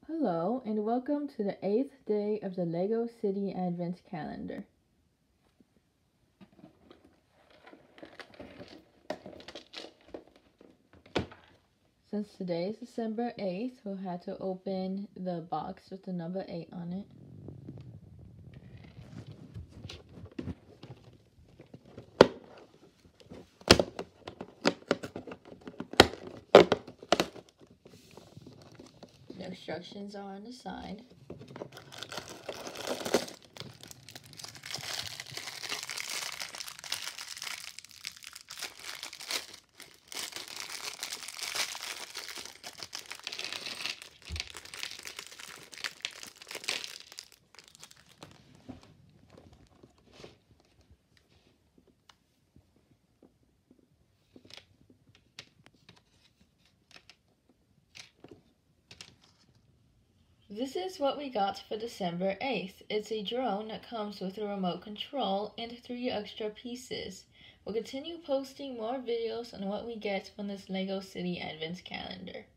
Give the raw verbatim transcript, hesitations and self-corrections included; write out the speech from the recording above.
Hello, and welcome to the eighth day of the LEGO City Advent Calendar. Since today is December eighth, we'll have to open the box with the number eight on it. The instructions are on the side. This is what we got for December eighth. It's a drone that comes with a remote control and three extra pieces. We'll continue posting more videos on what we get from this LEGO City Advent Calendar.